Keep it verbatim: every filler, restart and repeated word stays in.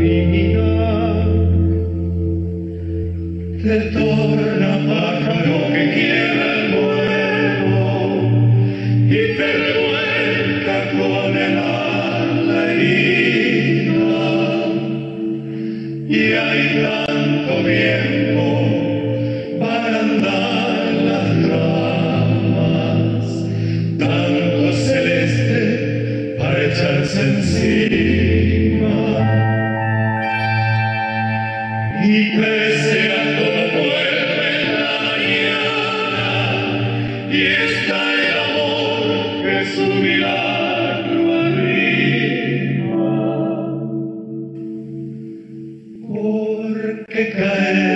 vida te torna pájaro que quiebra el vuelo y te revuelca con el ala herida. Y hay tanto tiempo para andar las ramas, tanto celeste para echarse encima. Y pese a todo vuelve la mañana y está el amor que es un milagro arriba. Porque caer